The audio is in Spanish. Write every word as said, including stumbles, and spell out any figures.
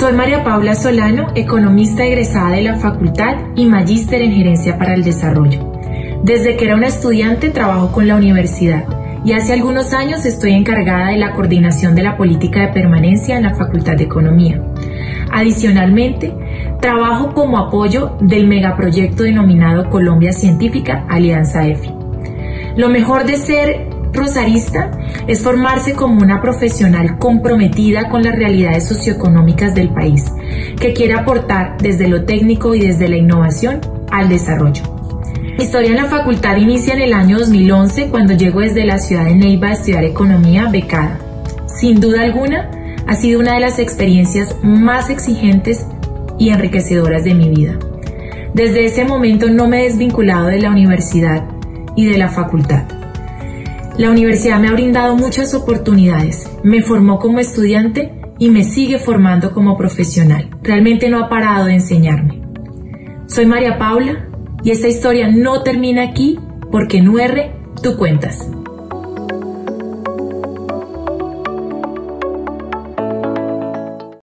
Soy María Paula Solano, economista egresada de la facultad y magíster en gerencia para el desarrollo. Desde que era una estudiante trabajo con la universidad y hace algunos años estoy encargada de la coordinación de la política de permanencia en la Facultad de Economía. Adicionalmente, trabajo como apoyo del megaproyecto denominado Colombia Científica Alianza E F I. Lo mejor de ser rosarista es formarse como una profesional comprometida con las realidades socioeconómicas del país, que quiere aportar desde lo técnico y desde la innovación al desarrollo. Mi historia en la facultad inicia en el año dos mil once, cuando llego desde la ciudad de Neiva a estudiar economía becada. Sin duda alguna, ha sido una de las experiencias más exigentes y enriquecedoras de mi vida. Desde ese momento no me he desvinculado de la universidad y de la facultad. La universidad me ha brindado muchas oportunidades, me formó como estudiante y me sigue formando como profesional. Realmente no ha parado de enseñarme. Soy María Paula y esta historia no termina aquí, porque en U R tú cuentas.